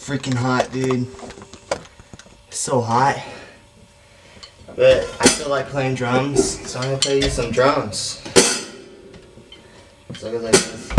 freaking hot, dude. It's so hot. But I feel like playing drums, so I'm gonna play you some drums. So it goes like this.